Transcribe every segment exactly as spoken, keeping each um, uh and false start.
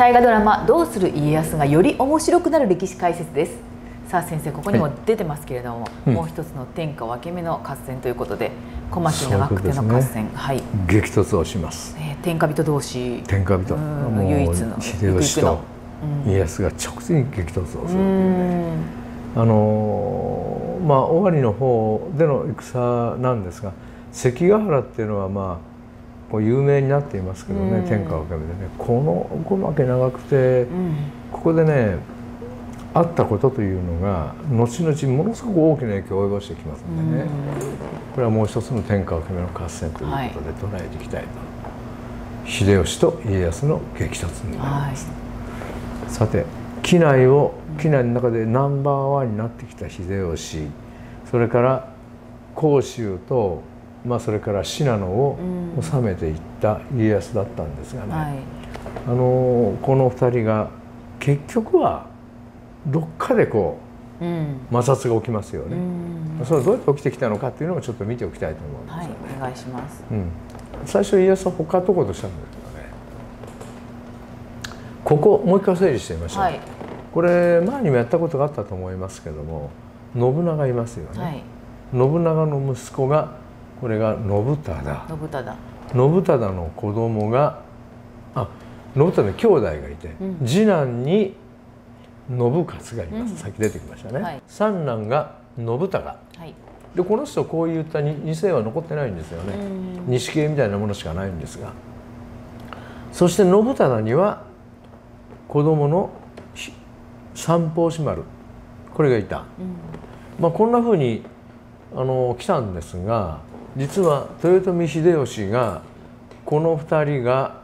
大河ドラマ「どうする家康」がより面白くなる歴史解説です。さあ先生、ここにも出てますけれども、はい、もう一つの天下分け目の合戦ということで、小牧長久手の合戦、ね、はい、激突をします。 えー、天下人同士、 天下人、もう唯一の秀吉と家康が直接に激突をするというね。あのまあ尾張の方での戦なんですが、関ヶ原っていうのはまあこう有名になっていますけどね、天下分け目でね、この小牧長久手、ここでねあったことというのが後々ものすごく大きな影響を及ぼしてきますのでね、これはもう一つの天下分け目の合戦ということで捉えていきたいと、はい、秀吉と家康の激突になります。はい、さて畿内を畿内の中でナンバーワンになってきた秀吉、それから甲州と、まあ、それから信濃を治めていった家康だったんですがね、はい、あのこのふたりが結局はどっかでこう、うん、摩擦が起きますよね。うん、それはどうやって起きてきたのかっていうのをちょっと見ておきたいと思うんですよね。 はい、お願いします。 うん、最初家康は他とことしたんだけどね、ここもう一回整理してみましょう。はい、これ前にもやったことがあったと思いますけども、信長いますよね。はい、信長の息子が、これが信忠。 信忠。 信忠の子供が、あ、信忠の兄弟がいて、うん、次男に信雄がいます。うん、さっき出てきましたね。はい、三男が信孝。はい、でこの人こういったに世は残ってないんですよね。錦絵みたいなものしかないんですが、そして信忠には子供の三法師丸、これがいた。うん、まあこんなふうにあの来たんですが、実は豊臣秀吉がこのふたりが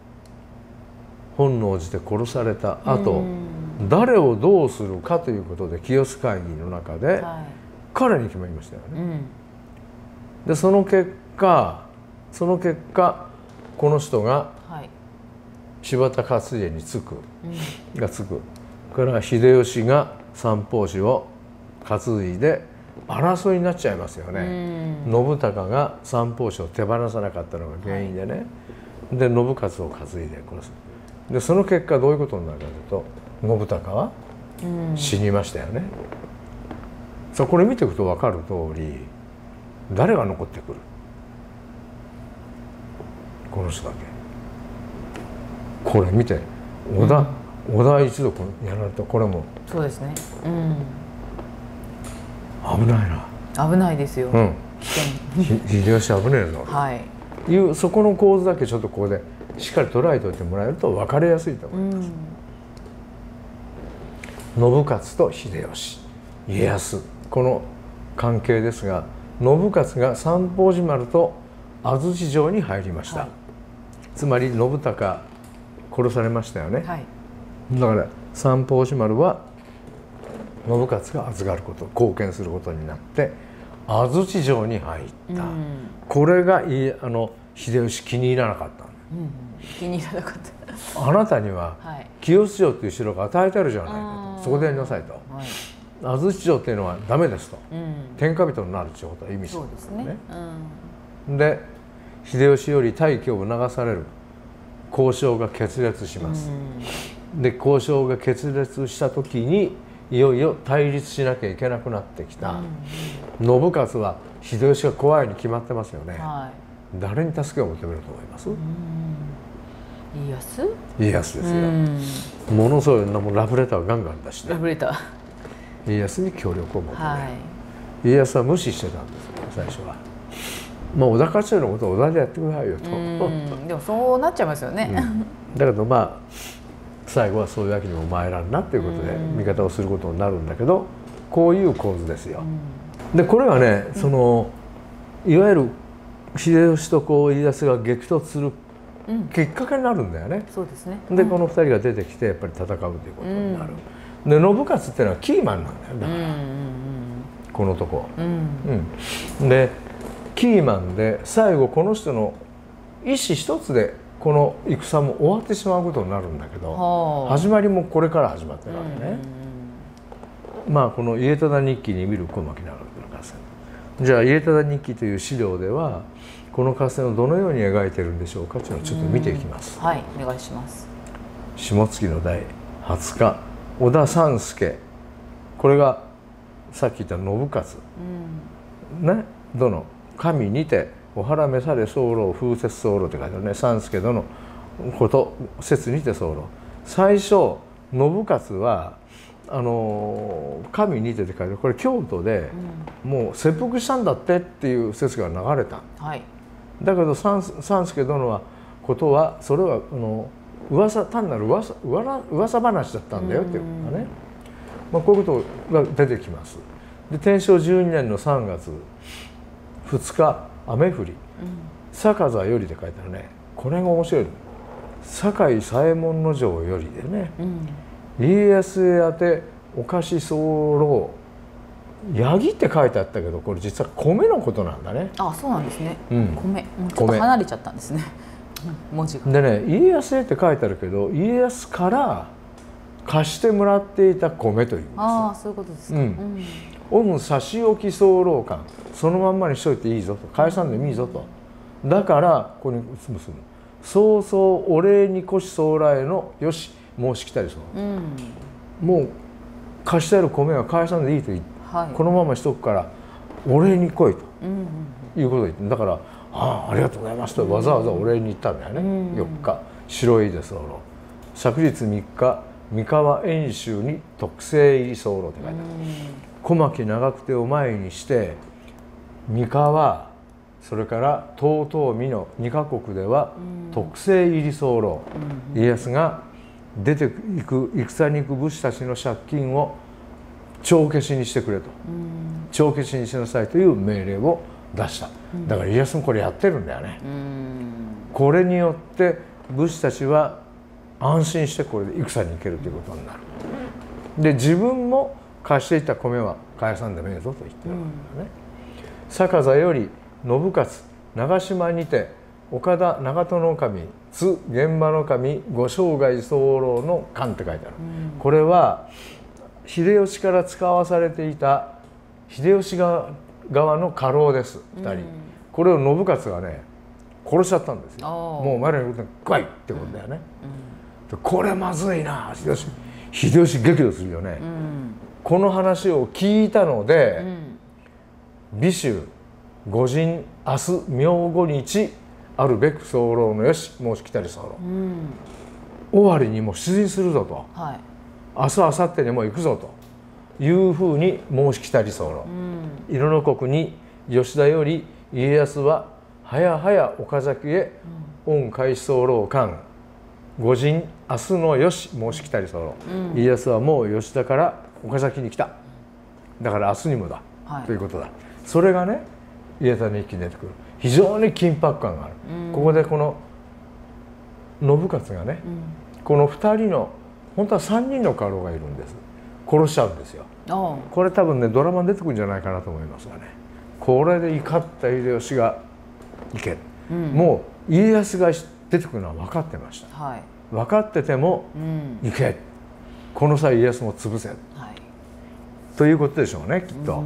本能寺で殺された後、誰をどうするかということで清須会議の中で彼に決まりましたよね。うん、でその結果その結果この人が柴田勝家につく、うん、がつくから秀吉が三法師を担いで争いになっちゃいますよね。うん、信孝が三法師を手放さなかったのが原因でね、はい、で信雄を担いで殺す。でその結果どういうことになるかというと、信孝は死にましたよね。うん、さあこれ見ていくと分かる通り、誰が残ってくる？この人だけ。これ見て、織田、うん、織田一族やられた。これもそうですね。うん、 危ないな。 危ないですよ。うん、 危険。秀吉危ねえぞ。はい。いうそこの構図だけちょっとここでしっかり捉えておいてもらえると分かりやすいと思います。うん、信雄と秀吉、家康、この関係ですが、信雄が三法師丸と安土城に入りました。はい、つまり信孝殺されましたよね。はい、だから三法師丸は信雄が預かること、貢献することになって安土城に入った。うん、これがいあの秀吉気に入らなかった。うん、 気に入らなかった。 あなたには清須城という城が与えてあるじゃないかと、そこでやりなさいと。はい、安土城っていうのはダメですと。うん、天下人になるということは意味するんですね。うん、で秀吉より退去を促される。交渉が決裂します。うん、で交渉が決裂した時にいよいよ対立しなきゃいけなくなってきた。うん、信雄は秀吉が怖いに決まってますよね。はい、誰に助けを求めると思います？うん、 家康？ 家康ですよ。うん、ものすごいなもラブレターをガンガン出してラブレター家康に協力を求める。はい、家康は無視してたんですよ最初は。まあ織田勝家のことを織田でやってくださいよと。 でもそうなっちゃいますよね。 うん、だけどまあ最後はそういうわけにも参らんなっていうことで味方をすることになるんだけど、こういう構図ですよ。でこれはね、そのいわゆる秀吉とこう家康が激突するきっかけになるんだよね。そうですね。でこのふたりが出てきてやっぱり戦うということになる。で信雄っていうのはキーマンなんだよだから、このとこ。うん、でキーマンで最後この人の意思一つでこの戦も終わってしまうことになるんだけど、始まりもこれから始まってるわけね。まあこの家忠日記に見る小牧長久手の合戦。じゃあ家忠日記という資料ではこの合戦をどのように描いてるんでしょうかというのをちょっと見ていきます。 はい、お願いします。 下月の代はつか織田三助、これがさっき言った信雄、うん、ね、殿神にてお原召され候風雪候って書いてあるね。三助殿こと説にて候。最初信雄はあの神にてって書いてある、これ京都で、うん、もう切腹したんだってっていう説が流れた、はい、だけど三助殿はことはそれはあの噂単なる噂噂話だったんだよっていうことね、まあ、こういうことが出てきます。で天正じゅうにねんのさんがつふつか雨降り、うん、坂座よりで書いてあるね。これが面白い。堺左衛門の城よりでね、うん、家康へ宛てお菓子候、ヤギって書いてあったけど、これ実は米のことなんだね。 あ、そうなんですね、うん、米もうちょっと離れちゃったんですね文字が。 でね、家康へって書いてあるけど、家康から貸してもらっていた米というんです。 ああ、そういうことですか。うん、 おむ差し置き候感、そのまんまにしといていいぞと、返さんでもいいぞと、だからここに結ぶ。そうそうお礼に越し候来のよし申し来たりそう、うん、もう貸してある米は返さんでいいと言って、はい、このまましとくからお礼に来いと、うん、いうことを言って、だから「ああありがとうございます」とわざわざお礼に行ったんだよね、うん、よっか白いで候。昨日みっか三河遠州に特製入り候って書いてある。小牧長久手を前にして三河それから遠江のにかこくでは特製入り候、うん、家康が出ていく戦に行く武士たちの借金を帳消しにしてくれと、うん、帳消しにしなさいという命令を出した。だから家康もこれやってるんだよね、うん、これによって武士たちは安心してこれで戦に行けるということになる。で自分も貸していた米は返さんでもいいぞと言ってるわけだね、うん、坂座より信雄長島にて岡田長門守津現場の神ご生涯候の官って書いてある、うん、これは秀吉から使わされていた秀吉側の家老ですふたり、うん、これを信雄がね殺しちゃったんですよ。もうお前らのことに来いってことだよね、うんうん、これまずいな、秀吉秀吉激怒するよね、うん、この話を聞いたので、うん、美州御神明日明後日あるべく候のよし申し来たり候、うん、終わりにも出陣するぞと、はい、明日明後日にも行くぞというふうに申し来たり候、うん、色の国に吉田より家康は早々岡崎へ御開始候官御神明日のよし申し来たり候、うん、家康はもう吉田から岡崎に来た、だから明日にもだ、はい、ということだ。それがね家康の一気に出てくる。非常に緊迫感がある、うん、ここでこの信雄がね、うん、このふたりの本当はさんにんの家老がいるんです。殺しちゃうんですよ。これ多分ねドラマに出てくるんじゃないかなと思いますがね、これで怒った秀吉が行け、うん、もう家康が出てくるのは分かってました、はい、分かってても、うん、行け、この際家康も潰せ、はい、ということでしょうねきっと。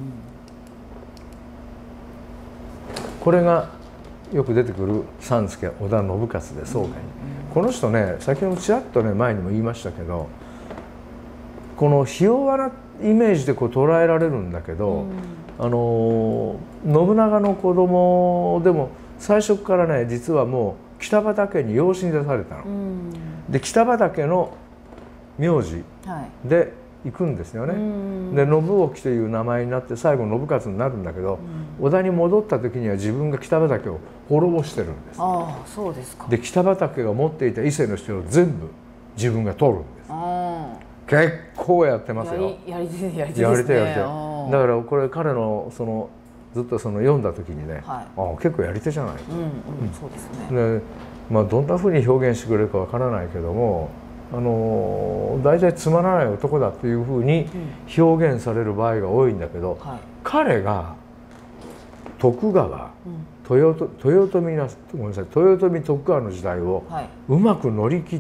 これがよく出てくる三助織田信雄で宗家に、この人ね先ほどちらっとね前にも言いましたけど、このひ弱なイメージでこう捉えられるんだけど、あの信長の子供でも最初からね実はもう北畠に養子に出されたの。で北畠の名字で行くんですよね。で信興という名前になって最後信雄になるんだけど、うん、織田に戻った時には自分が北畠を滅ぼしてるんです。 ああ、そうですか。 で北畠が持っていた伊勢の城を全部自分が取るんです。あ、結構やってますよ。 やり手やり手ですね。 やり手やり手。だからこれ彼のそのずっとその読んだ時にね、はい、ああ結構やり手じゃないか。うんうん、そうですね。でまあどんなふうに表現してくれるかわからないけども。あの大体つまらない男だというふうに表現される場合が多いんだけど、うん、はい、彼が徳川、うん、豊豊臣なごめんなさい豊臣徳川の時代をうまく乗り切って、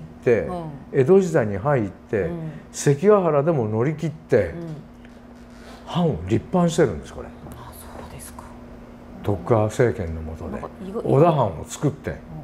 はい、江戸時代に入って、うん、関ヶ原でも乗り切って、うん、藩を立藩してるんですこれ。 あ、そうですか。 徳川政権の下で織田藩を作って。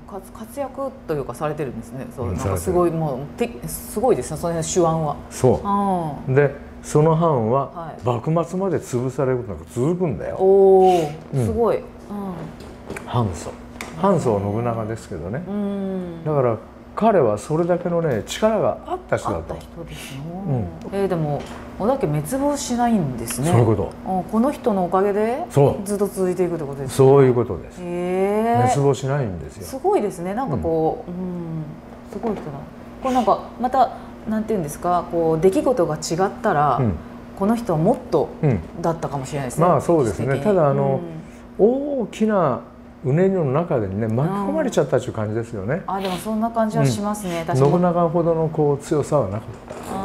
活躍というかされてるんですね。そう、なんかすごい、もうてすごいですね、その辺の手腕は。 そう。でその藩は幕末まで潰されることなく続くんだよ。 おお、すごい。 藩祖藩祖は信長ですけどね。だから彼はそれだけのね力があった人だと。 えー、でも織田家滅亡しないんですね。 そういうこと。 この人のおかげでずっと続いていくってことですね。 そういうことです。 え滅亡しないんですよ。 すごいですね。なんかこう、うん、すごい人だ。こうなんかまたなんていうんですか、こう出来事が違ったら、うん、この人はもっとだったかもしれないですね。 まあそうですね。ただあの、うん、大きなうねりの中でね巻き込まれちゃったという感じですよね。 あ、でもそんな感じはしますね。 うん、信長ほどのこう強さはなかった。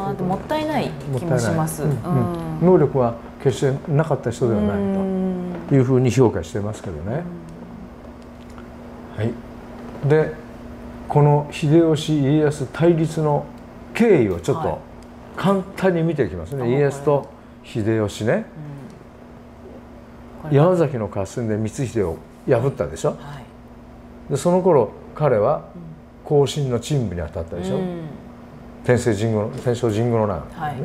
あ、でもったいない気もします。 能力は決してなかった人ではないというふうに評価してますけどね。はい。でこの秀吉家康対立の経緯をちょっと簡単に見ていきますね。はい、家康と秀吉ね、うん、山崎の合戦で光秀を破ったでしょ。はい、でその頃彼は後進の陳部に当たったでしょ。うん、天正神宮の天正神宮の乱、ね。はい、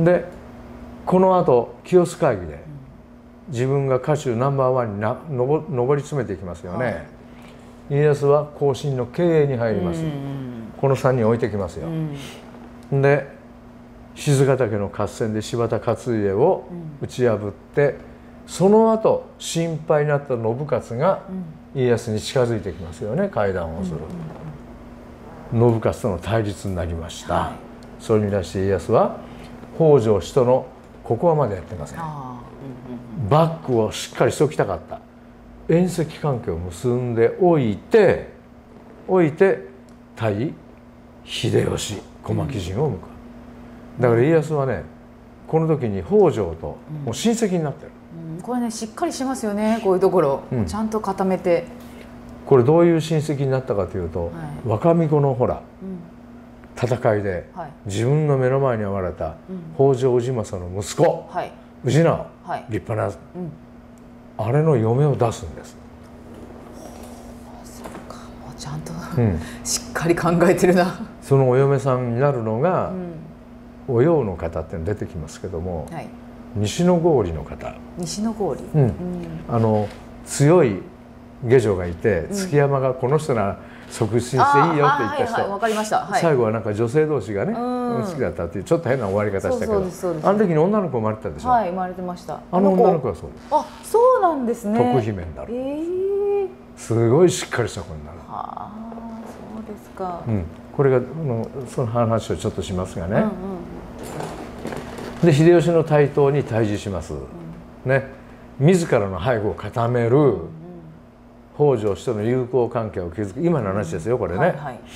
でこのあと清須会議で自分が家中ナンバーワンにな上上り詰めていきますよね。はい、家康は後進の経営に入ります。うん、このさんにん置いてきますよ。うん、で賤ヶ岳の合戦で柴田勝家を打ち破って、その後心配になった信雄が家康に近づいてきますよね。会談をする。信雄との対立になりました。はい、それに対して家康は北条氏とのここはまでやってません。バックをしっかりしておきたかった。縁戚関係を結んでおいておいて対秀吉小牧陣を向かう。だから家康はねこの時に北条ともう親戚になってる。 うんうん、これねしっかりしますよね。こういうところ、うん、ちゃんと固めて。 これどういう親戚になったかというと、はい、若巫女のほら、うん、戦いで、はい、自分の目の前に現れた北条氏政の息子、はい、氏直、はい、立派な、うん、あれの嫁を出すんです。 そうか、もうちゃんと、うん、しっかり考えてるな。 そのお嫁さんになるのが、うん、お葉の方って出てきますけども、はい、西の郡の方。 西の郡、 うん、あの強い下女がいて、築山がこの人なら即身していいよって言った人、 わかりました。 最後はなんか女性同士がね好きだったっていうちょっと変な終わり方したけど、あの時に女の子生まれてたでしょ。 はい、生まれてました。 あの女の子はそうです。 あ、そうなんですね。 徳姫になる。すごいしっかりした子になる。 はあ、そうですか。 うん、これがその話をちょっとしますがね。で秀吉の台頭に対峙します。ね。自らの背後を固める北条氏との友好関係を築く今の話ですよこれね。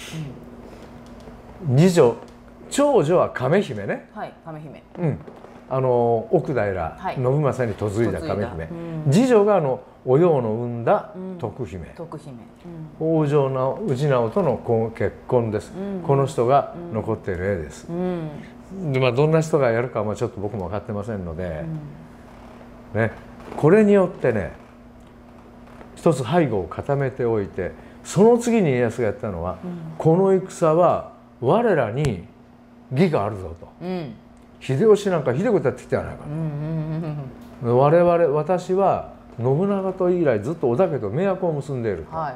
次女長女は亀姫ね。 はい、亀姫。 うん、あの奥平信正に嫁いだ亀姫。次女があのお葉の産んだ徳姫。 徳姫。 北条の氏直との結婚です。この人が残っている絵です。でまあどんな人がやるかはちょっと僕も分かってませんのでね。これによってね一つ背後を固めておいて、その次に家康がやったのは、うん、この戦は我らに義があるぞと、うん、秀吉なんかひどいことやってきたじゃないかと。我々私は信長と以来ずっと織田家と盟約を結んでいると、はい、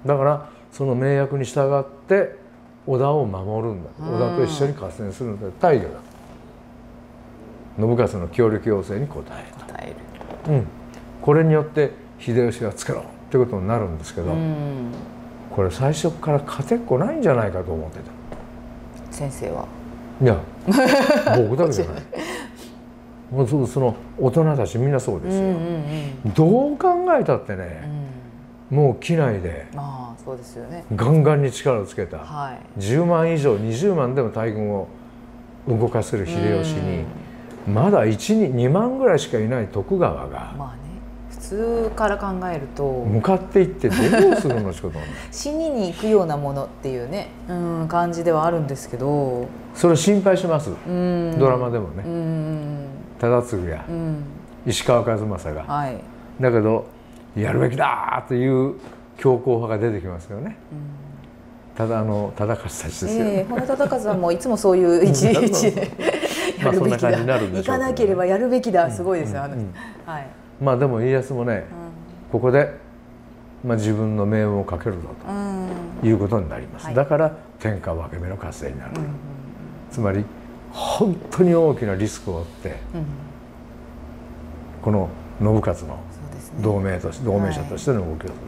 だからその盟約に従って織田を守るんだ、うん、織田と一緒に合戦するんだ、大義だと信雄の協力要請に応えた。応える。うん、これによって秀吉がつけろってことになるんですけど、うん、これ最初から勝てっこないんじゃないかと思ってた。 先生は？ いや僕だけじゃないもうその大人たちみんなそうですよ。うんうんうん、どう考えたってね、うん、もう機内でああそうですよね、 ガンガンに力をつけた、はい、じゅうまん以上にじゅうまんでも大軍を動かせる秀吉に、うん、まだいちににまんぐらいしかいない徳川が、 まあね、普通から考えると向かっていってどうするのってことなんだ死にに行くようなものっていうね、うん、感じではあるんですけど、 それ心配します。ドラマでもね、忠次や、うん、石川数正が、はい、だけどやるべきだという強硬派が出てきますよね。ただあの忠勝たちですよ、 えー、本田忠勝はもういつもそういう一日でやるべきだ、行かなければやるべきだ、すごいですよ、あの人。 まあでも家康もね、ここで、まあ、自分の命運をかけるぞということになります。だから天下分け目の合戦になる、つまり本当に大きなリスクを負って、この信雄の同盟とし同盟者としての動きをするわ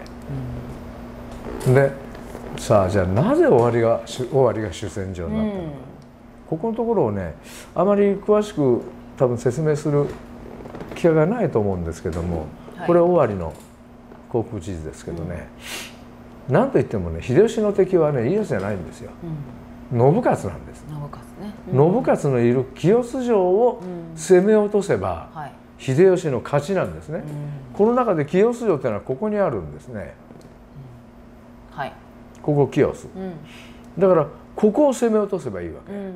け、でさあじゃあなぜ尾張が尾張が主戦場になったのか、ここのところをねあまり詳しく多分説明する機会がないと思うんですけども、これ尾張の航空地図ですけどね、なんといってもね秀吉の敵はね家康じゃないんですよ、信雄なんです。信雄のいる清須城を攻め落とせば秀吉の勝ちなんですね。この中で清須城っていうのはここにあるんですね。はい。ここ清須、うん、だからここを攻め落とせばいいわけ、うん、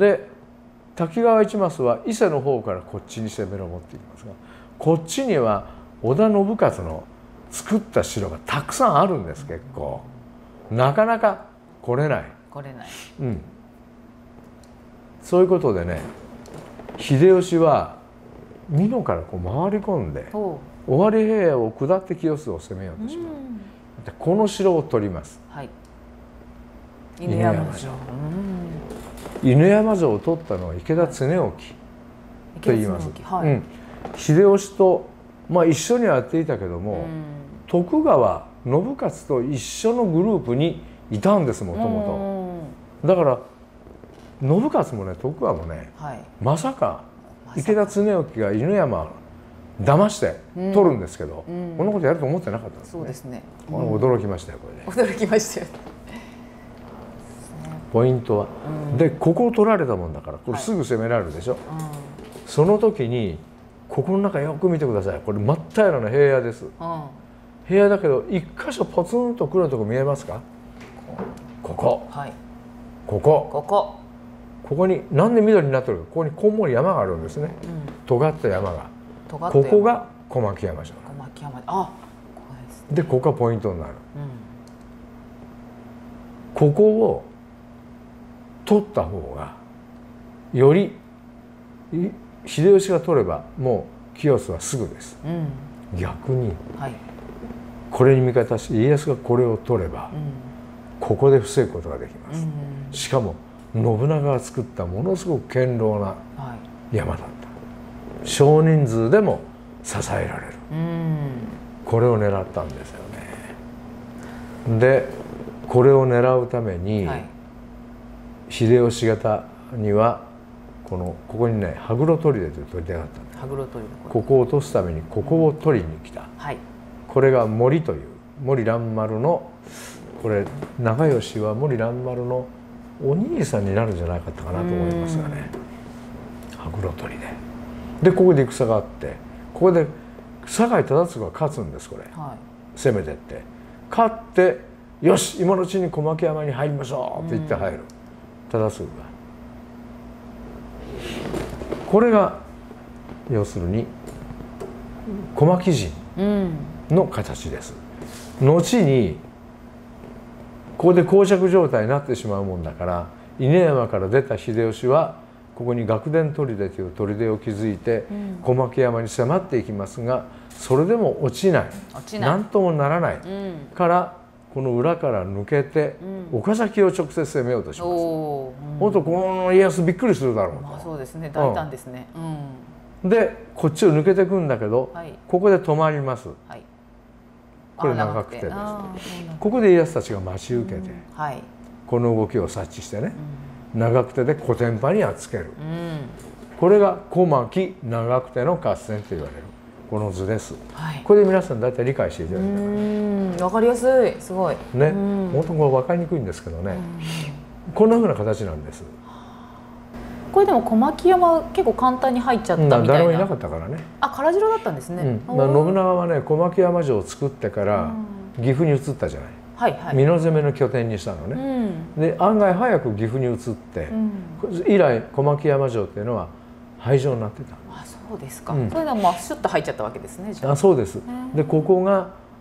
で滝川一益は伊勢の方からこっちに攻め上っていきますが、こっちには織田信雄の作った城がたくさんあるんです。結構なかなか来れない来れない、 うん、そういうことでね秀吉は美濃からこう回り込んで尾張平野を下って清須を攻めようとします、うんでこの城を取ります、はい、犬山城。犬山城を取ったのは池田恒興と言います、はい、うん、秀吉と、まあ、一緒にはやっていたけども、徳川信雄と一緒のグループにいたんですもともと。だから信雄もね徳川もね、はい、まさか池田恒興が犬山騙して取るんですけど、うん、こんなことやると思ってなかったんですね。そうですね。驚きましたよこれね。驚きましたよ。 ポイントは、うん、でここを取られたもんだからこれすぐ攻められるでしょ。はい、その時にここの中よく見てください。これ真っ平らな平野です。うん、平野だけど一箇所ポツンと黒いとこ見えますか？ここ。はい。ここ。ここ。ここになんで緑になってるか。ここにこんもり山があるんですね。うん、尖った山が。ここが小牧山城。小牧山。あ、ここですね。でここがポイントになる。うん、ここを取った方がより秀吉が取ればもう清須はすぐです。うん、逆に、はい、これに味方して家康がこれを取れば、うん、ここで防ぐことができます。うん、しかも信長が作ったものすごく堅牢な山だった。少人数でも支えられる、うん、これを狙ったんですよね。でこれを狙うために、はい、秀吉方にはこのここにね羽黒砦という砦があったんです。羽黒砦、ここを落とすためにここを取りに来た、はい、これが森という森蘭丸のこれ長吉は森蘭丸のお兄さんになるんじゃなかったかなと思いますがね、羽黒砦でここで戦があってここで酒井忠次が勝つんです。これ、はい、攻めてって勝ってよし今のうちに小牧山に入りましょうって言って入る、忠次が。これが要するに小牧陣の形です。うん、後にここで膠着状態になってしまうもんだから犬山から出た秀吉はここに楽田砦という砦を築いて小牧山に迫っていきますが、それでも落ちない何ともならない、うん、からこの裏から抜けて岡崎を直接攻めようとします。本当この家康びっくりするだろうと。 まあそうですね、大胆ですね。 うん、でこっちを抜けていくんだけど、はい、ここで止まります。はい、これ長久手です。ここで家康たちが待ち受けて、うん、はい、この動きを察知してね、うん、長久手で小天パにやっつける、うん、これが小牧長久手の合戦と言われるこの図です。はい、これで皆さん大体理解していただけたら、うん、 分かりやすい、すごいね。本当これ分かりにくいんですけどね、こんなふうな形なんです。 これでも小牧山結構簡単に入っちゃったみたいな。 誰もいなかったからね。 あ、唐城だったんですね。 うん、信長はね小牧山城を作ってから岐阜に移ったじゃない。はいはい、美濃攻めの拠点にしたのね。うん、で案外早く岐阜に移って、うん、以来小牧山城っていうのは廃城になってた。 あ、そうですか。うん、それでもまあシュッと入っちゃったわけですね。じゃあ。 あ、そうです。でここが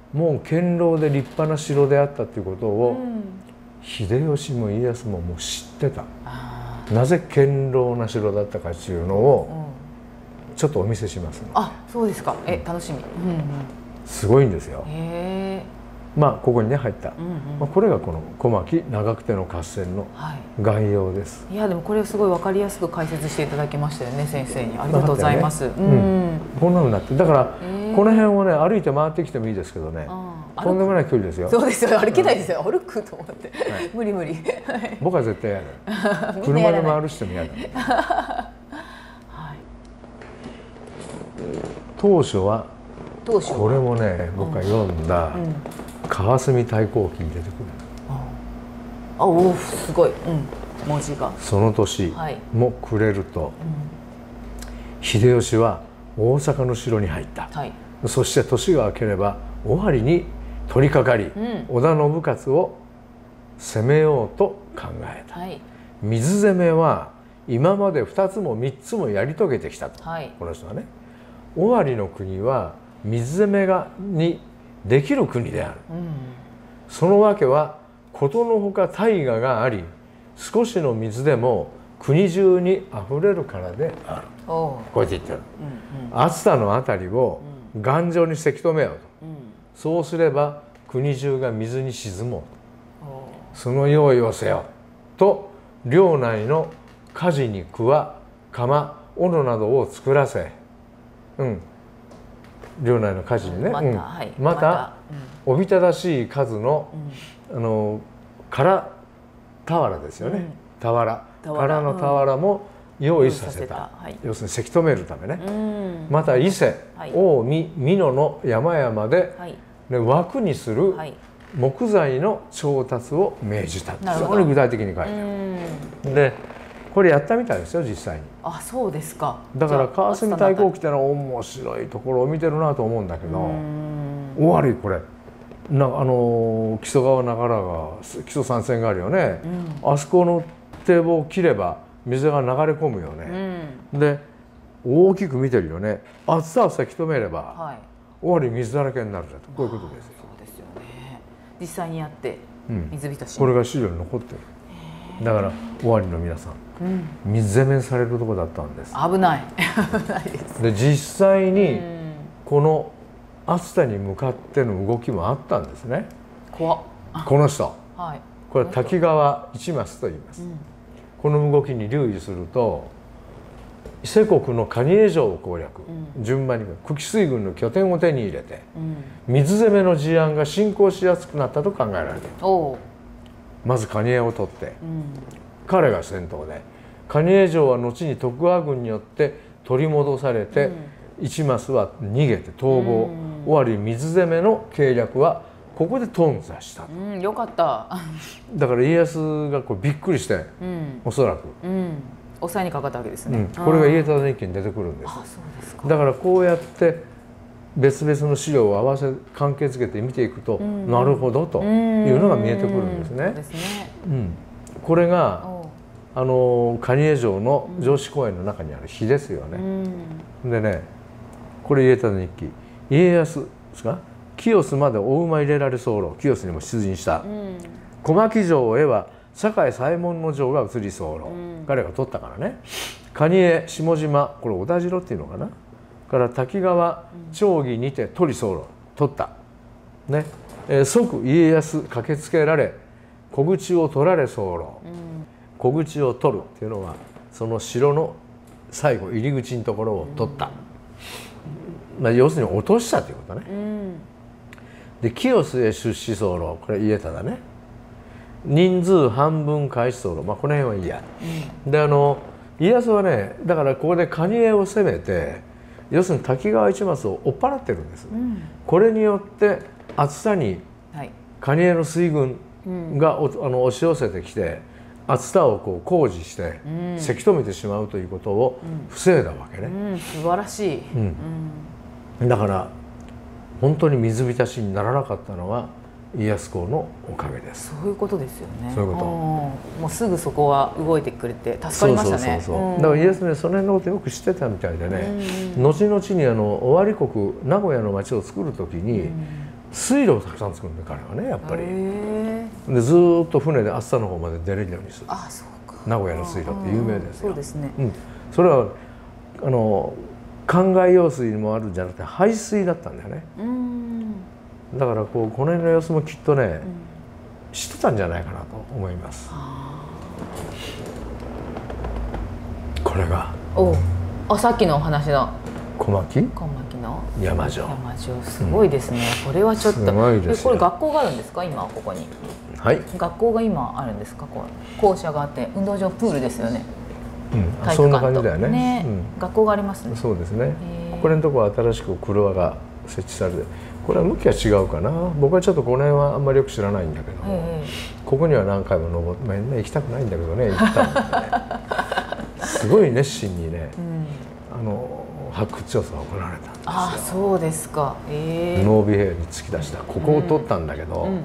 もう堅牢で立派な城であったということを、うん、秀吉も家康ももう知ってた。なぜ堅牢な城だったかっていうのをちょっとお見せします、ね、 あ、そうですか。え、楽しみ。うんうん、 すごいんですよ。 へー。 まあここにね入った、うんうん、まあ、これがこの小牧長久手の合戦の概要です、 はい、いやでもこれをすごい分かりやすく解説していただきましたよね、先生に。ありがとうございます。 こんなのになって、だからこの辺をね歩いて回ってきてもいいですけどね、とんでもない距離ですよ。 そうですよ、歩けないですよ、歩くと思って、はい、無理無理僕は絶対嫌だ車で回るしても嫌だはい、当初は当初はこれもね僕が読んだ、うんうん、川澄太閤記に出てくる。 あ、おお、すごい、うん、文字が。 その年も暮れると、はい、秀吉は大阪の城に入った、はい、そして年が明ければ尾張に取り掛かり、うん、織田信雄を攻めようと考えた、はい、水攻めは今までふたつもみっつもやり遂げてきたと、はい、この人はね。尾張の国は水攻めがにできる国である、うん、そのわけはことのほか大河があり、少しの水でも国中にあふれるからである。こうやって言ってる、うんうん、熱田の辺りを頑丈にせき止めようと、うん、そうすれば国中が水に沈もうと、その用意をせよと領内の火事に桑釜斧などを作らせ、うん、領内の火事にね、また、うんはい、また、うん、おびただしい数の、うん、あの唐俵ですよね、うん、俵唐の俵も用意させた、はい、要するにせき止めるためね、うん、また伊勢、はい、近江美濃の山々で、はい、ね、枠にする木材の調達を命じた、非常に具体的に書いてある。でこれやったみたいですよ実際に。あ、そうですか。だから川澄太閤記ってのは面白いところを見てるなと思うんだけど、尾張これな、あの木曽川長良川、木曽三川があるよね、うん、あそこの堤防を切れば水が流れ込むよね、うん、で大きく見てるよね。暑さをせき止めれば、はい、尾張水だらけになるんだと、こういうことですよ。そうですよね。実際にやって水浸し、うん、これが資料に残ってる。だから尾張の皆さん、うん、水攻めされるとこだったんです。危ない危ないです。で実際にこの熱田に向かっての動きもあったんですね。怖っ。この人、はい、これ滝川一益と言います、うん、この動きに留意すると伊勢国の蟹江城を攻略、うん、順番に久喜水軍の拠点を手に入れて、うん、水攻めの事案が進行しやすくなったと考えられている。まず蟹江を取って、うん、彼が先頭で蟹江城は後に徳川軍によって取り戻されて、うん、一益は逃げて逃亡、尾張水攻めの計略はここで頓挫したと、うん、よかっただから家康がこうびっくりして、うん、おそらく、うん、抑えにかかったわけですね、うん、これが家忠日記に出てくるんです。あ、そうですか。だからこうやって別々の資料を合わせ関係づけて見ていくと、うん、なるほどというのが見えてくるんですね。これがあの蟹江城の城址公園の中にある碑ですよね。うん、でね、これ家忠日記、家康ですか、清須までお馬入れられ候、清須にも出陣した、うん、小牧城へは堺左衛門の城が移り候、うん、彼が取ったからね。蟹江下島、これ小田城っていうのかな、から滝川町義にて取り候、取ったね、えー、即家康駆けつけられ小口を取られ候、うん、小口を取るっていうのはその城の最後入り口のところを取った、うん、まあ要するに落としたということね、うん、で清須へ出資候、これ家忠ね、人数半分開始候、まあこの辺はいいや、うん、であの家康はね、だからここで蟹江を攻めて要するに滝川一益を追っ払ってるんです、うん、これによって熱田に蟹江の水軍が、うん、あの押し寄せてきて熱田をこう工事して、うん、せき止めてしまうということを防いだわけね、うんうん、素晴らしい、うんうん、だから本当に水浸しにならなかったのは家康公のおかげです。そういうことですよね。そういうこと。もうすぐそこは動いてくれて助かりましたね。そうそうそうそう、うん、だから家康ね、その辺のことよく知ってたみたいでね、うん、後々にあの尾張国名古屋の町を作る時に、うん、 水路をたくさん作るんで彼はねやっぱり。でずーっと船で熱田の方まで出れるようにする。 あ、そうか。 名古屋の水路って有名ですよ。 そうですね。 うん、それはあの灌漑用水もあるんじゃなくて排水だったんだよね。だからこうこの辺の様子もきっとね、うん、知ってたんじゃないかなと思います。これがおあさっきのお話の小牧小牧の山城山城すごいですね、うん、これはちょっとえこれ学校があるんですか今ここに。 はい、 学校が今あるんですか。こう校舎があって運動場プールですよね。 うん、そんな感じだよね。 ね、うん、学校がありますね。 そうですね。これのところは新しく車輪が設置されて、これは向きは違うかな。僕はちょっとこの辺はあんまりよく知らないんだけども、ここには何回も登って、まあね、行きたくないんだけどね、行ったんだね。すごい熱心にね、うん、あの発掘調査が行われたんですよ。 ああ、そうですか。 えー、濃尾平に突き出したここを取ったんだけど、うんうんうん、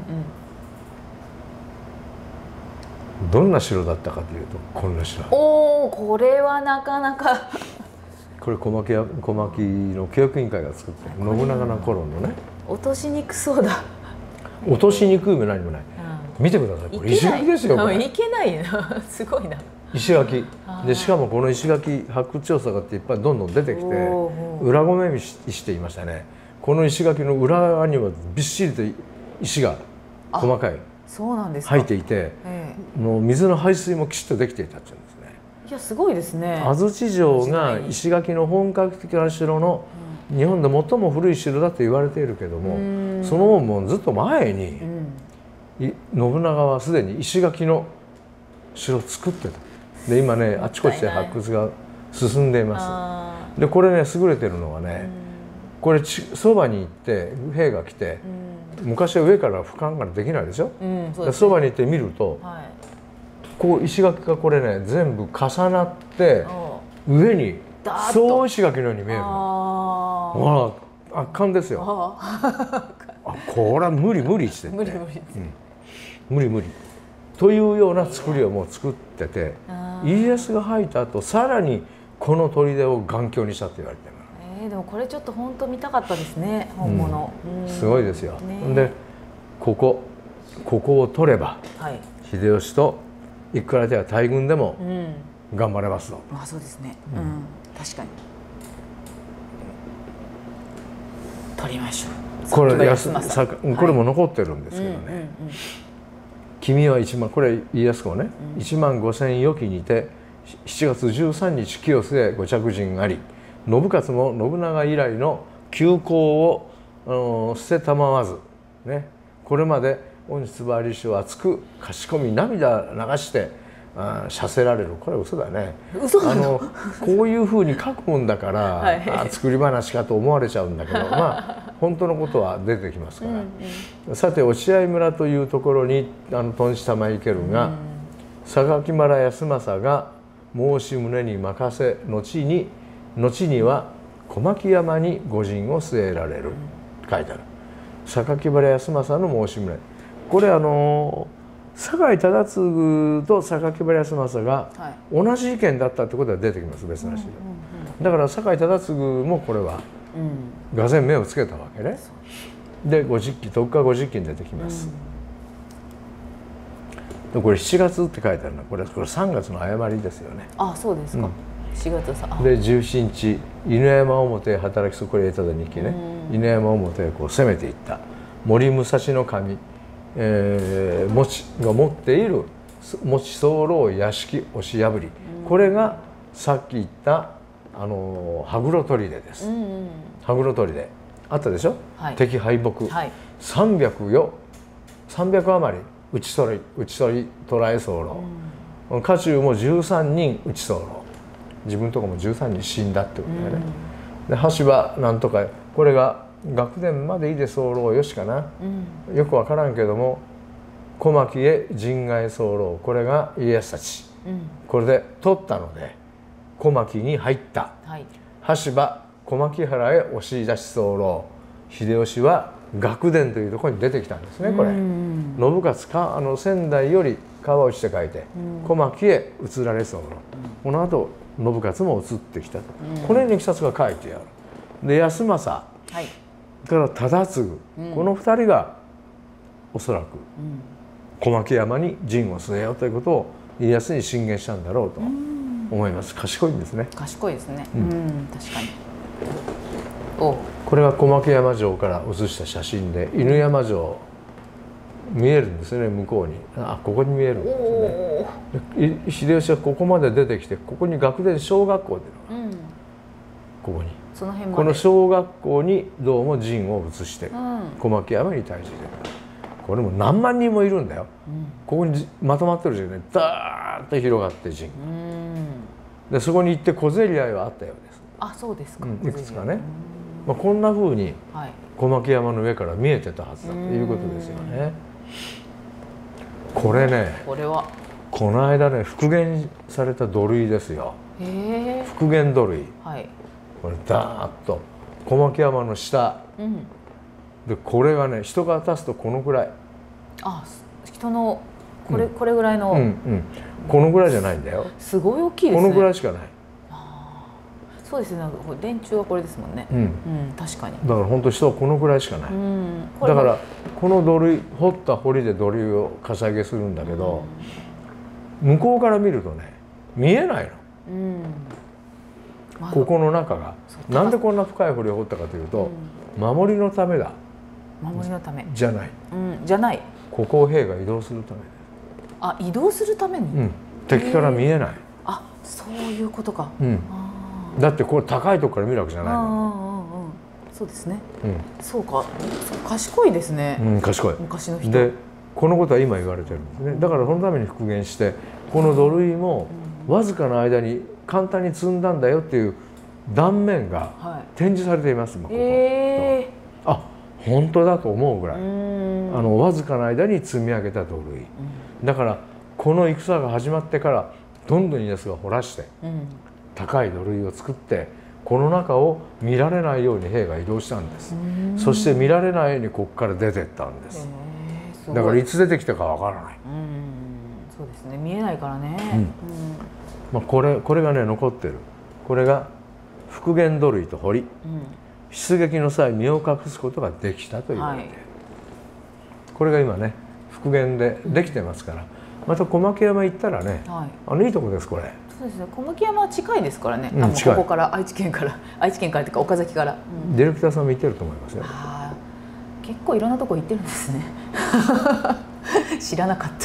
どんな城だったかというとこんな城。 おお、これはなかなかこれ小牧や小牧の教育委員会が作って信長の頃のね。 落としにくそうだ。 落としにくいも何もない、うん、見てください。これ石垣ですよ。これいけないな。すごいな。 石垣で、しかもこの石垣発掘調査がっていっぱいどんどん出てきて裏ごめ石って言いましたね。この石垣の裏側にはびっしりと石が細かいそうなんです入っていて、ええ、もう水の排水もきちっとできていたっていうんですね。 いやすごいですね。 安土城が石垣の本格的な城の日本で最も古い城だと言われているけども、そのもうずっと前に、うん、信長はすでに石垣の城を作ってた。で今ねあちこちで発掘が進んでいます。でこれね優れてるのはね、これそばに行って兵が来て、うん、昔は上から俯瞰からできないでしょ。そば、うんね、に行って見ると、はい、こう石垣がこれね全部重なって上に総石垣のように見えるの。ほら圧巻ですよ。あこれは無理無理してって無理無理、うん、無理無理というような作りをもう作ってて、家康が入った後さらにこの砦を頑強にしたって言われてる。 えー、でもこれちょっと本当見たかったですね、本物。 うん、すごいですよ。ね、でここここを取れば、はい、秀吉といくらでは大軍でも頑張れますと。 うん、あそうですね、うんうん、確かに取りましょう。 これやすさこれも残ってるんですけどね。君は一万これ家康公ね、うん、いちまんごせんよきにてしちがつじゅうさんにち清須へご着陣あり、信雄も信長以来の旧交を捨てたまわず、ね、これまで御出馬立を厚くかしこみ涙流してあ射せられる。これは嘘だね。 嘘あのこういうふうに書くもんだから、はい、あ作り話かと思われちゃうんだけどまあ本当のことは出てきますから。うんうん、さて落合村というところにあの頓下参池るが、うん、榊原康政が申し宗に任せ後に後には小牧山に御陣を据えられる、うん、書いてある。榊原康政の申し宗、これあの酒井忠次と榊原康政が同じ意見だったってことが出てきます、別なしで。だから酒井忠次もこれはがぜん目をつけたわけね。でご実記徳川ご実記に出てきます。でこれしちがつって書いてあるの、これこれさんがつの誤りですよね。 あそうですか。うん、しがつさでじゅうしちにち犬山表へ働きす、これ江田日記ね。犬山表へこう攻めていった森武蔵守えー、持ちが持っている持ち候屋敷押し破り、これがさっき言ったあの羽黒砦です。羽黒砦あったでしょ、はい、敵敗北、はい、さんびゃくよさんびゃく余り討ち取り討ち取り捕らえ候、うん、家中もじゅうさんにん討ち候、自分のとこもじゅうさんにん死んだってことだよね。で橋場なんとかこれが楽殿までいで候よしかな、うん、よく分からんけども小牧へ陣外候、これが家康たち、うん、これで取ったので小牧に入った、はい、橋場小牧原へ押し出し候、秀吉は楽殿というところに出てきたんですね。これ信雄かあの仙台より川落ちて書いて、うん、小牧へ移られ候、うん、このあと信雄も移ってきたと、うん、この辺にいきさつが書いてある。で康政、はいから忠次、うん、このふたりがおそらく小牧山に陣を据えようということを家康に進言したんだろうと思います。賢いんですね。 賢いですね。うん、うん、確かに。お、 これが小牧山城から写した写真で、犬山城見えるんですね、向こうに。あ、ここに見えるんですね。秀吉はここまで出てきて、ここに学田小学校っていうのが、うん、ここにその辺までこの小学校にどうも陣を移して、うん、小牧山に対してこれも何万人もいるんだよ、うん、ここにまとまってるじゃない、ダーッと広がって陣、うん、でそこに行って小競り合いはあったようです。 あ、そうですか。 うん、いくつかね、まあ、こんなふうに小牧山の上から見えてたはずだということですよね。これね、 これはこの間ね復元された土塁ですよ。 へー、 復元土塁、 はい、 これダーッと小牧山の下、うん、でこれがね人が立つとこのぐらい。 あ、人のこれ、うん、これぐらいの、 うんうん、このぐらいじゃないんだよ。 すごい大きいですね。 このぐらいしかない。 あ、そうですね。電柱はこれですもんね。うん、うん、確かに。 だから本当人はこのぐらいしかない。うん、だからこの土塁、掘った堀で土塁をかさ上げするんだけど、うん、向こうから見るとね見えないの。うん、ここの中がなんでこんな深い堀を掘ったかというと、うん、守りのためだ。 守りのためじゃない、 うん、じゃない。 ここを兵が移動するためです。 あ、移動するために、うん、 敵から見えない。 あ、そういうことか、 うん、だってこれ高いところから見るわけじゃないの。 うんうんうん、そうですね、うん、そうか、賢いですね、 うん、賢い。 昔の人でこのことは今言われてるんですね。だからそのために復元してこの土塁もわずかな間に簡単に積んだんだよっていう断面が展示されています、はい、ここ、えー、あ、本当だと思うぐらい、あのわずかな間に積み上げた土塁、うん、だからこの戦が始まってからどんどん家康が掘らして、うん、高い土塁を作ってこの中を見られないように兵が移動したんです。そして見られないようにここから出てったんです。だからいつ出てきたかわからない。 うん、そうですね、見えないからね、 うん、まあ、これこれがね残ってる。これが復元土塁と堀、うん、出撃の際身を隠すことができたと言われている、はい、これが今ね復元でできてますから、また小牧山行ったらね、はい、あのいいとこです。これそうですね、小牧山は近いですからね、うん、あのここから愛知県から愛知県からというか岡崎から、 うん、ディレクターさんも行ってると思いますよ。 あ、結構いろんなとこ行ってるんですね知らなかった、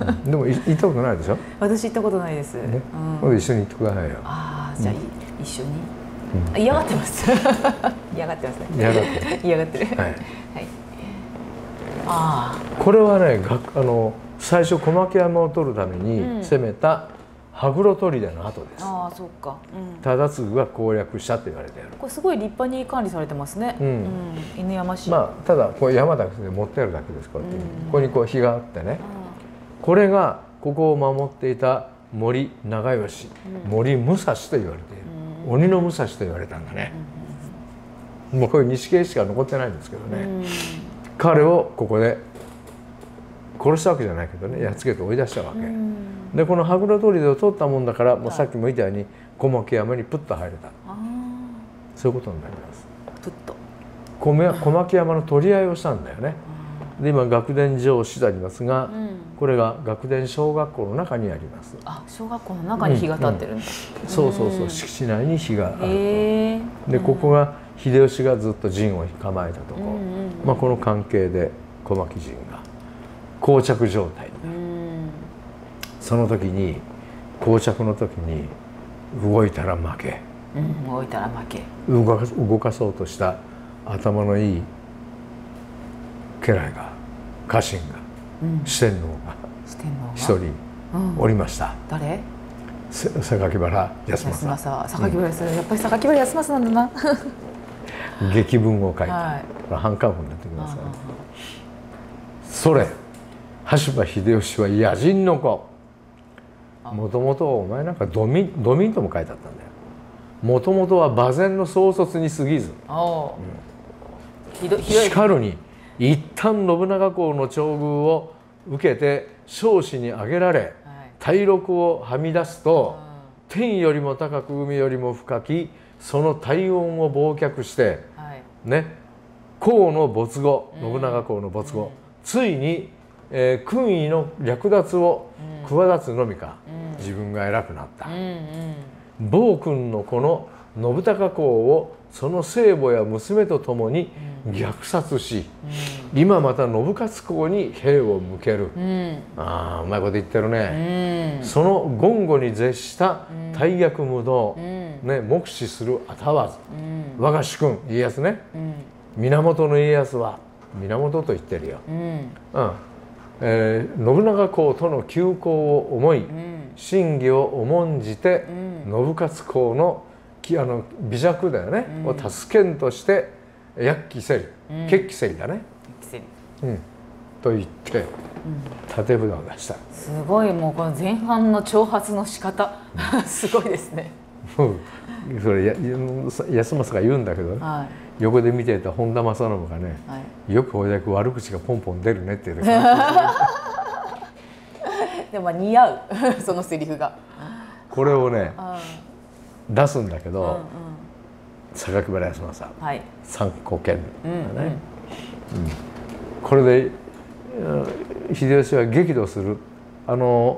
うん、でも行ったことないでしょ。 私行ったことないです、ね、 うん、一緒に行ってくださいよ。 ああ、じゃあ、うん、一緒に、うん、嫌がってます嫌がってますね。 嫌がって嫌がってる、はい、はい、 ああ、これはね、あの最初小牧山を取るために攻めた羽黒砦の跡です。 ああ、そうか、うん、 忠次が攻略したと言われている。 これすごい立派に管理されてますね、うん、うん、犬山市。 まあただこれ山だけで持ってあるだけですから、うん、ここにこう碑があってね、うん、これがここを守っていた森長吉、うん、森武蔵と言われている、うん、鬼の武蔵と言われたんだね、うん、もうこれ錦絵しか残ってないんですけどね、うん、彼をここで殺したわけじゃないけどね、やっつけて追い出したわけ、うん、でこの羽黒砦を取ったもんだから、もうさっきも言ったように小牧山にプッと入れた、そういうことになります。 プッと小牧山の取り合いをしたんだよね。で今学田城址でありますが、うん、これが学田小学校の中にあります。 あ、小学校の中に碑が立ってるんだ、 うんうん、そうそうそう、敷地内に碑があると。でここが秀吉がずっと陣を構えたところ、うんうんうん、まあこの関係で小牧陣が膠着状態になる、うん、その時に膠着の時に動いたら負け、 うん、動いたら負け、 動か、動かそうとした頭のいい家来が家臣が、うん、四天王が一人おりました、 うん、誰？ 榊原康政。 榊原康政、やっぱり榊原康政なんだな檄文を書いた、はい、これ半漢文になってきますから、ね、それ羽柴秀吉は野人の子、もともとお前なんかドミンドミンとも書いてあったんだよ。もともとは馬前の総卒に過ぎず、しかるに一旦信長公の調遇を受けて彰子に挙げられ、はい、大禄をはみ出すと、うん、天よりも高く海よりも深きその体温を忘却して、はい、ね、 公の没後、信長公の没後、ついに、えー、勲位の略奪を企つのみか、自分が偉くなった。暴君の子の信孝公をその生母や娘と共に虐殺し、今また信雄公に兵を向ける。ああ、うまいこと言ってるね。その言語に絶した大逆無道、ね、目視するあたわず、我が主君家康ね、源家康は源と言ってるよ。うんえー、信長公との旧交を思い、真偽を重んじて、信雄公のあの微弱だよね、うん、を助けんとして躍起せり、うん、決起せりだね、うん、と言って、うん、立て札を出した。 すごい、もうこの前半の挑発の仕方すごいですね。 それや安政が言うんだけどね、はい、横で見ていた本田正信がね、はい、よくこれだけ悪口がポンポン出るねって言うでも似合うそのセリフがこれをね出すんだけど、うんうん、榊原康政、はい、三古剣だね、うんうんうん、これで秀吉は激怒する。あの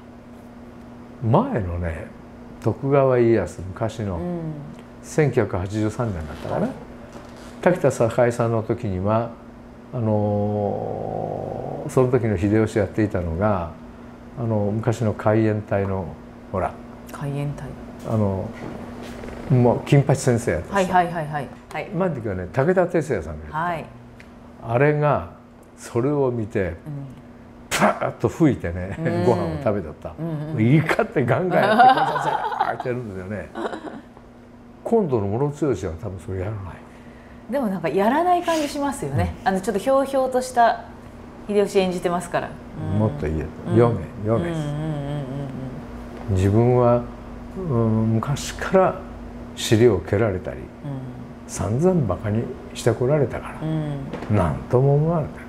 前のね徳川家康昔のせんきゅうひゃくはちじゅうさんねんだったかな、滝田栄さんの時にはあのその時の秀吉やっていたのがあの昔の海援隊のほら海援隊あのもう金八先生やったはいはいはいはいはい、 前の時はね武田鉄矢さんがいた、はい、あれがそれを見て、うん、パーッと吹いてね、うん、ご飯を食べとった、うんうん、いいかってガンガンやってこうやってやるんですよね。今度のムロツヨシは多分それやらない。 でもなんかやらない感じしますよね、うん、あのちょっとひょうひょうとした秀吉演じてますから、 うん、もっと言え読め読め、自分は、うん、昔から尻を蹴られたり、うん、散々バカにしてこられたから、うん、なんとも思わない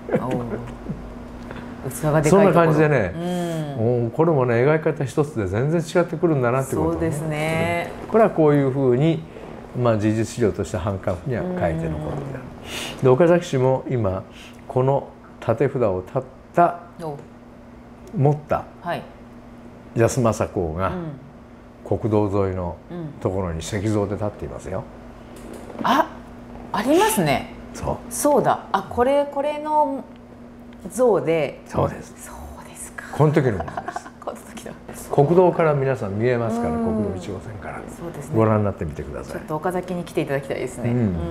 そんな感じでね、うん、これもね描き方一つで全然違ってくるんだなってこと、ね、 そうですね。 これはこういうふうに、まあ、事実資料として版画には書いて残ってある。で岡崎氏も今この立て札を立った持った安政公が国道沿いのところに石像で立っていますよ。 うん、あ、ありますね。 そう。 そうだ。あ、これこれの像で。 そうです。 そうですか。 この時のものです。この時の。国道から皆さん見えますから、国道いち号線から。そうですね。ご覧になってみてください。 ちょっと岡崎に来ていただきたいですね。うん、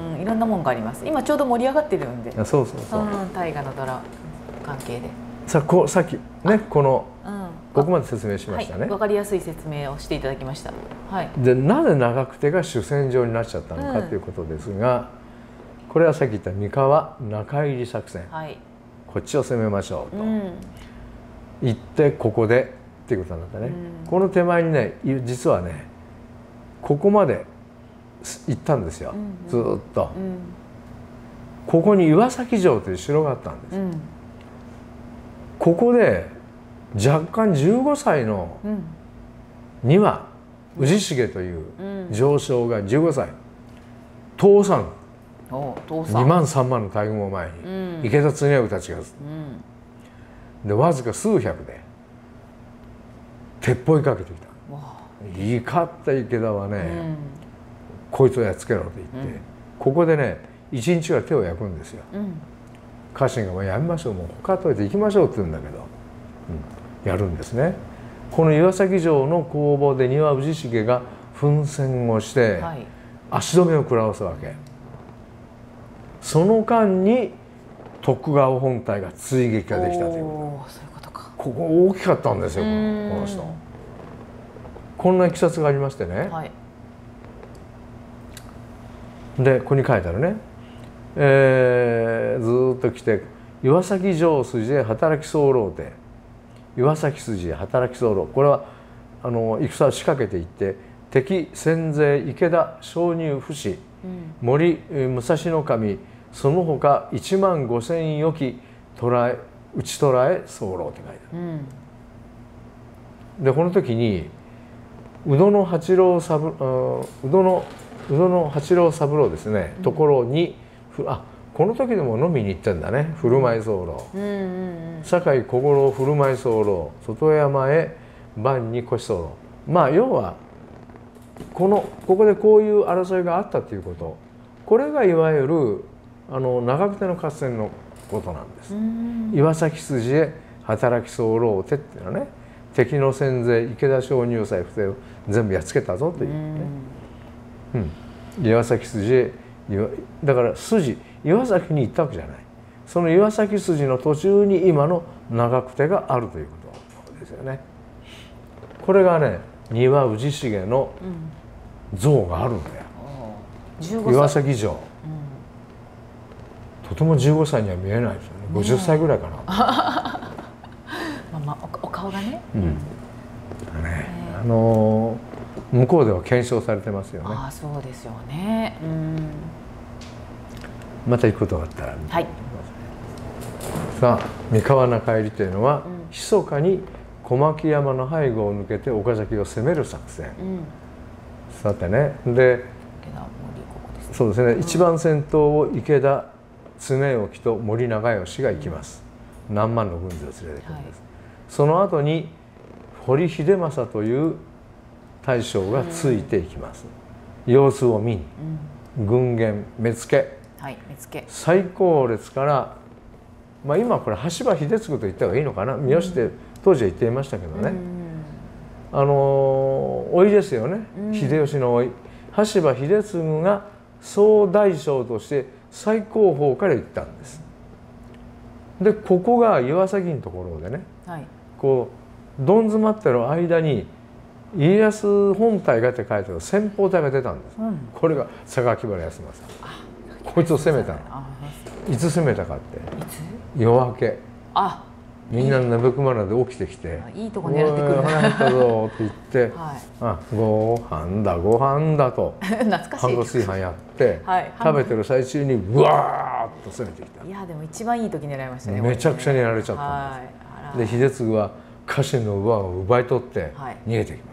うん、いろんなもんがあります。今ちょうど盛り上がってるんで。 そうそうそう。 うん、大河のドラ関係で。 さあ、こうさっきねこの、うん、ここまで説明しましたね。 はい、分かりやすい説明をしていただきました。はい。 で、なぜ長久手が主戦場になっちゃったのかということですが、うん、これはさっき言った三河中入り作戦。はい。こっちを攻めましょうと、うん、言ってここでっていうことになったね、うん、この手前にね実はねここまで行ったんですよ、うんうん、ずっと、うん、ここに岩崎城という城があったんです、うん、ここで若干じゅうごさいの丹羽氏重という丞相がじゅうごさい倒産にまんさんまんの大軍を前に、うん、池田恒興たちが、うん、でわずか数百で鉄砲にかけてきた。いいかった池田はね、うん、こいつをやっつけろと言って、うん、ここでね一日は手を焼くんですよ。うん、家臣がもうやめましょう、もう他といて行きましょうって言うんだけど、うん、やるんですね。この岩崎城の攻防で丹羽氏重が奮戦をして、はい、足止めを食らわすわけ。その間に徳川本隊が追撃ができたということか。ここ大きかったんですよ、この人。こんないきさつがありましてね、はい、でここに書いてあるね、えー、ずーっと来て「岩崎城筋へ働き候て」「岩崎筋へ働き候」これはあの戦を仕掛けていって敵先勢池田鍾乳不死、うん、森武蔵守その他いちまんごせんよき捕らえ討ち捕らえ候って書いてある。うん、でこの時に宇野の八郎三宇野の宇野の八郎三郎ですね、うん、ところにあこの時でも飲みに行ってんだね。振る舞い候。酒井小五郎振る舞い候、外山へ万に越し候。まあ要はこのここでこういう争いがあったということ、これがいわゆるあの長久手の合戦のことなんです。岩崎筋へ働き候手っていうのはね、敵の先勢池田鍾乳斎不正を全部やっつけたぞというね。うん、岩崎筋へだから筋岩崎に行ったわけじゃない。その岩崎筋の途中に今の長久手があるということですよね。これがね丹羽氏重の像があるんだよ。うん、岩崎城、うん、とてもじゅうごさいには見えないですよね。ごじゅっさいぐらいかな。 まあまあお顔がね。うん、ね、 あのー、向こうでは検証されてますよね。 ああ、そうですよね。うん、 また行くことがあったら。 はい。 さあ三河中入りというのは、うん、密かに小牧山の背後を抜けて岡崎を攻める作戦。うん、さてね、で、そうですね、うん、一番先頭を池田常興と森長可が行きます。うん、何万の軍勢を連れてくるんです。はい、その後に堀秀政という大将がついていきます。うん、様子を見に、うん、軍減目付、 はい、目付最後列から、まあ、今これ羽柴秀次と言った方がいいのかな、三好って当時は言っていましたけどね、うん、あのおいですよね、うん、秀吉のおい羽柴秀次が総大将として最高峰から行ったんです。でここが岩崎のところでね、はい、こうどん詰まってる間に家康本隊がって書いてある先鋒隊が出たんです。うん、これが榊原康政。こいつを攻めたの。いつ攻めたかって夜明け。あ、みんなの寝袋で起きてきて 「いいとこ狙ってくる」「 腹減ったぞ」って言って「はい、あ、ご飯だご飯だ」と半分炊飯やって、はい、食べてる最中にうわーっと攻めてきた。 いやでも一番いい時狙いましたね。 めちゃくちゃにやられちゃったんです。で秀次は家臣の馬を奪い取って逃げてきます。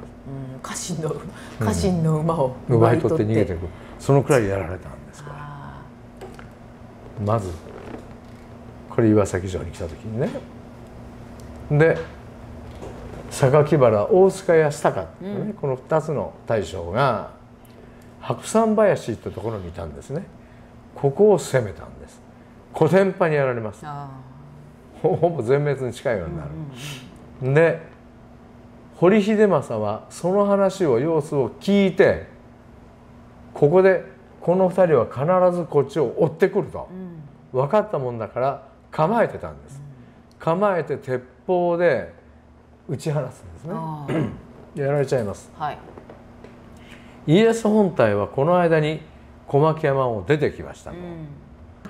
うん、家臣の家臣の馬を奪い取って逃げていく。そのくらいやられたんですから。まずこれ岩崎城に来た時にね、で榊原大塚康隆、ね、うん、このふたつの大将が白山林ってところにいたんですね。ここを攻めたんです。小天パにやられます。ほぼ全滅に近いようになる。うんうん、で堀秀政はその話を様子を聞いて、ここでこのふたりは必ずこっちを追ってくると、うん、分かったもんだから構えてたんです。うん、構えて鉄砲で撃ち放つんですね。やられちゃいます。はい、家康本体はこの間に小牧山を出てきましたと。うん、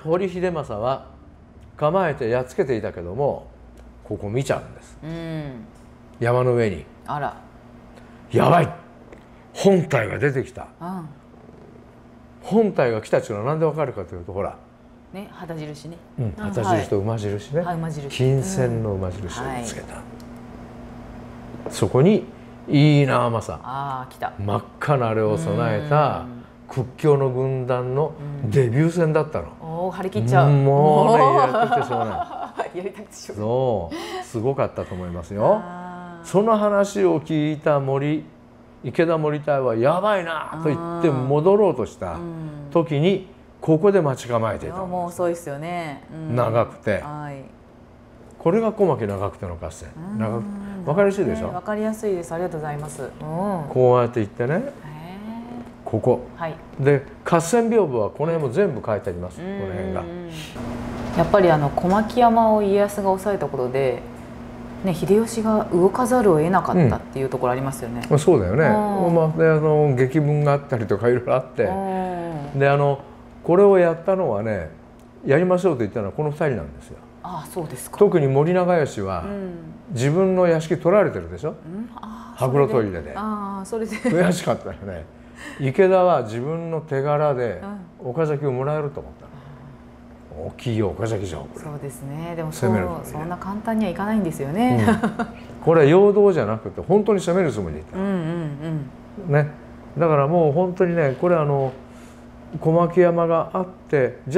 堀秀政は構えてやっつけていたけどもここ見ちゃうんです。うん、山の上に。あら、やばい、本体が出てきた。うん、本体が来たっていうのは何でわかるかというと、ほらね、旗印ね、 うん、旗印と馬印ね、はい、金銭の馬印をつけた。うん、はい、そこにいいな政、あ、来た、真っ赤なあれを備えた屈強の軍団のデビュー戦だったの。 おお、張り切っちゃう。 もうね、やってきてしょうがない。やりたくてしょうがない。そう、すごかったと思いますよ。その話を聞いた森池田守隊はやばいなと言って戻ろうとした時にここで待ち構えていたんです。 もう遅いですよね。 うん、長くて、はい、これが小牧長久手の合戦。長く分かりやすいでしょ。 分かりやすいです。ありがとうございます。うん、 こうやって言ってね、ここ、はい、で合戦屏風はこの辺も全部書いてあります。この辺がやっぱりあの小牧山を家康が抑えたことでね、秀吉が動かざるを得なかったっていうところありますよね。 うん、そうだよね。まあ、であの劇文があったりとかいろいろあって、であのこれをやったのはね、やりましょうと言ったのはこのふたりなんですよ。 ああ、そうですか。 特に森長可は、うん、自分の屋敷取られてるでしょ。うん、羽黒砦で。ああ、それで悔しかったよね。池田は自分の手柄で岡崎をもらえると思ったの。大きい岡崎城。 そうですね。でもそうそんな簡単にはいかないんですよね。 うん、これは陽動じゃなくて本当に攻めるつもりでいた。ね。だからもう本当にね、これあの小牧山があって、じゃあ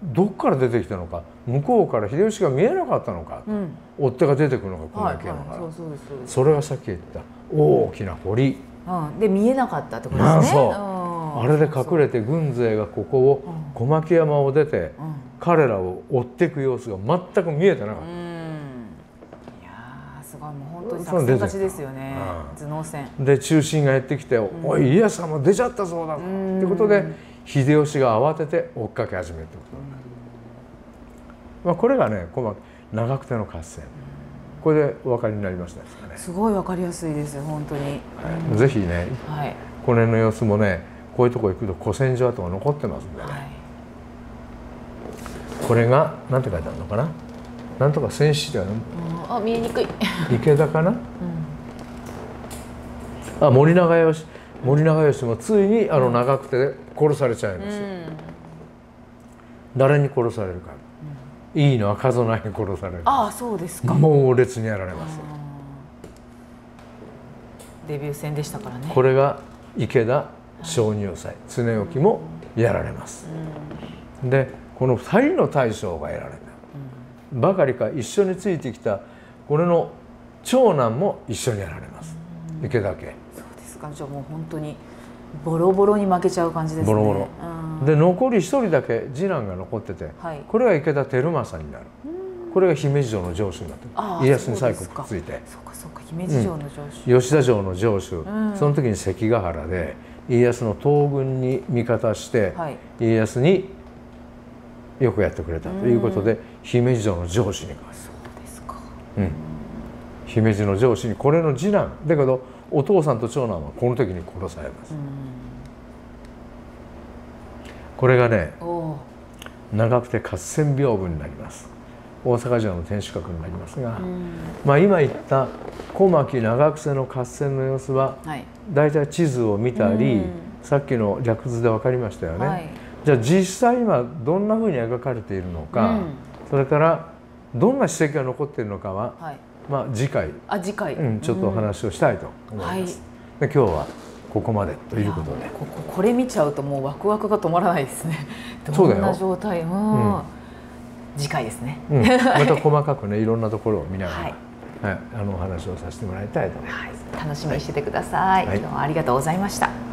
どっから出てきたのか、向こうから秀吉が見えなかったのか、うん、追っ手が出てくるのか小牧山から、それがさっき言った大きな堀、 うん、で見えなかったってことですね。 そう、うん、あれで隠れて軍勢がここを小牧山を出て、うん、彼らを追っていく様子が全く見えてなかった。うん、いやーすごい、もう本当に作戦勝ちですよね、うん、頭脳戦で中心がやってきて「うん、おい家康様出ちゃったそうだぞ」ってことで秀吉が慌てて追っかけ始めるということ、うん、まあこれがね小牧長久手の合戦、これでお分かりになりましたですかね。 すごい分かりやすいです本当に、 はい、ぜひね、はい、この辺の様子もねこういうとこ行くと古戦場跡が残ってますんでね、はい、これが何て書いてあるのかな、なんとか戦死では、うん、 あ見えにくい池田かな、うん、あ森長吉森長吉もついにあの長久手で殺されちゃいます、うん、誰に殺されるか、うん、いいのは数内に殺される。 ああそうですか。 猛烈にやられます。 デビュー戦でしたからね。 これが池田鍾乳斎常興もやられます、うん、でこのふたりの大将がやられた、うん、ばかりか一緒についてきたこれの長男も一緒にやられます、うん、池田家。 そうですか。じゃあもう本当にボロボロに負けちゃう感じですね。 ボロボロ、うん、で残り一人だけ次男が残ってて、はい、これが池田輝政になる、うん、これが姫路城の城主になってる。家康に最後くっついて、 そうかそうか、姫路城の城主、 うん、吉田城の城主、うん、その時に関ヶ原で家康の東軍に味方して、はい、家康によくやってくれたということで、うん、姫路城の城主に変わる。 そうですか、 うん、姫路の城主にこれの次男だけどお父さんと長男はこの時に殺されます、うん、これがね長久手合戦屏風になります。大阪城の天守閣になりますが、うん、まあ今言った小牧長久手の合戦の様子は、はい、大体地図を見たり、うん、さっきの略図で分かりましたよね、はい、じゃあ実際今どんなふうに描かれているのか、うん、それからどんな史跡が残っているのかは、はい、まあ次回、 あ次回、 うん、ちょっとお話をしたいと思います、うん、はい、で今日はここまでということで、 こここれ見ちゃうともうワクワクが止まらないですね。どんな状態、うん、次回ですね、 うん、また細かくねいろんなところを見ながら、はいはい、あのお話をさせてもらいたいと思います、 はい、楽しみにしててください、はい、今日はありがとうございました。